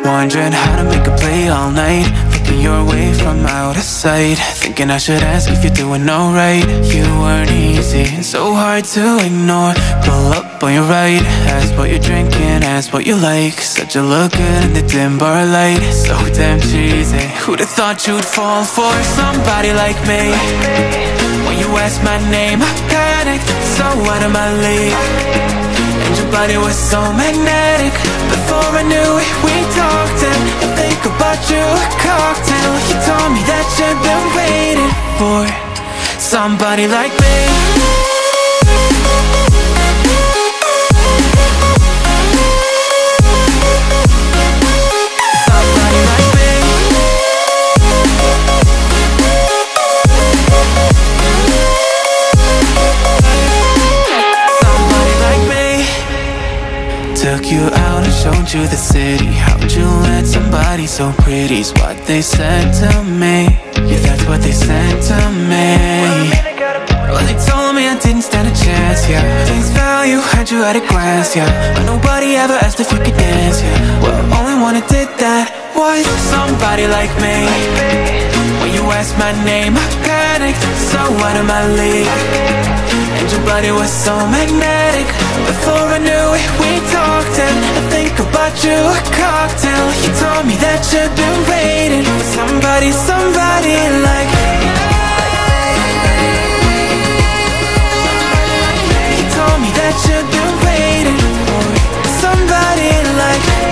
Wondering how to make a play all night, looking your way from out of sight, thinking I should ask if you're doing alright. You weren't easy and so hard to ignore. Pull up on your right, ask what you're drinking, ask what you like. Said you look good in the dim bar light, so damn cheesy. Who'd have thought you'd fall for somebody like me? When you asked my name, I panicked, so out of my league. And your body was so magnetic. Before I knew it, we talked, and I think about you a cocktail. You told me that you've been waiting for somebody like me. Somebody like me. Somebody like me. Took you out and showed you the city. How'd you let somebody so pretty's what they said to me? Yeah, that's what they said to me. Well, they told me I didn't stand a chance, yeah. Face value, had you at a glance, yeah. But nobody ever asked if you could dance, yeah. Well, only one who did that was somebody like me. When you asked my name, I panicked, so out of my league. And your body was so magnetic. Before I knew it, we talked, and I think about you a cocktail. You told me that you've been waiting for somebody like me. You told me that you've been waiting for somebody like me.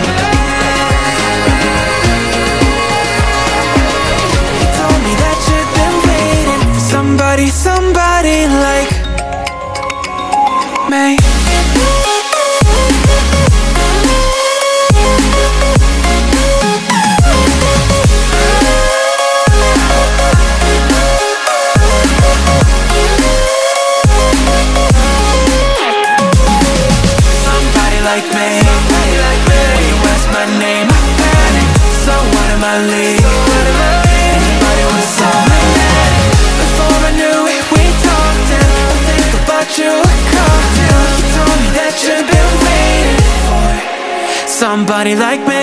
You told me that you've been waiting for somebody like me. Like me. When you ask my name, I panicked, so out of my league. And your body was so magnetic. Before I knew it, we talked, and I think about you a cocktail. You told me that you've been waiting for somebody like me.